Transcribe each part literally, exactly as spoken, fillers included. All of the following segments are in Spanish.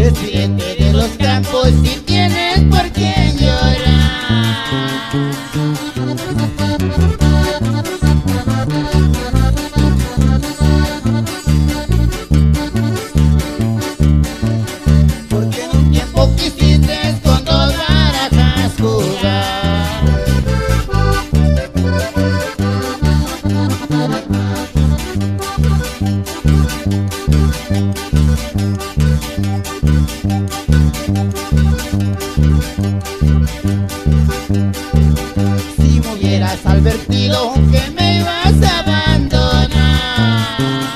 Despídete de los campos si tienes por qué llorar. Porque en un tiempo quisiste con dos barajas jugar. Si me hubieras advertido que me ibas a abandonar,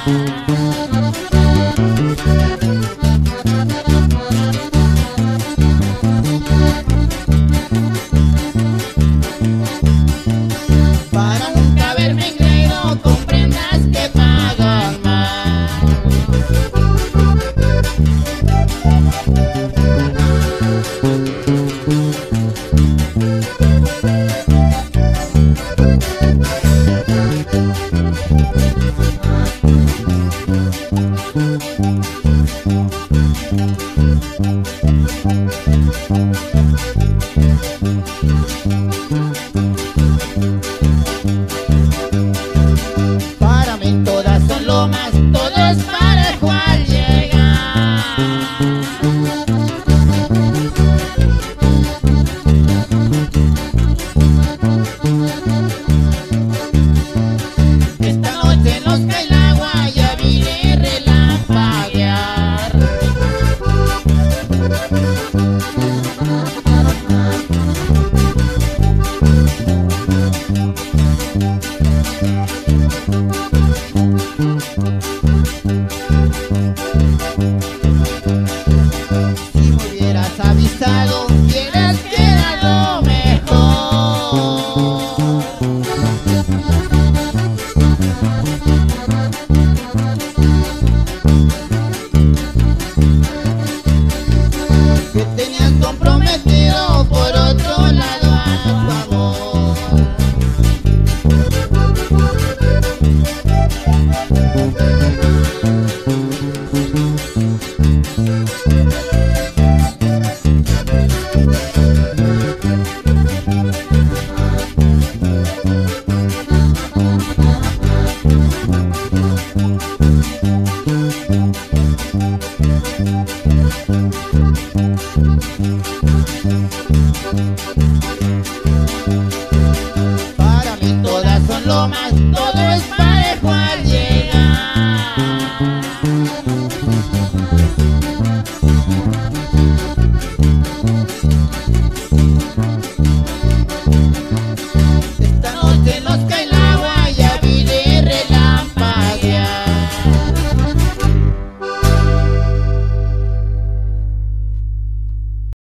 para nunca haberme creído, comprendas que pagan mal. Para mí todas son lomas, todo es parejo al llegar. Esta noche nos cae el agua, ya vine relampaguear. Si me hubieras avisado, hubieras quedado mejor. Que tenías comprometido por otro lado a tu amor. Para mí todas son lomas, todo es parejo al llegar.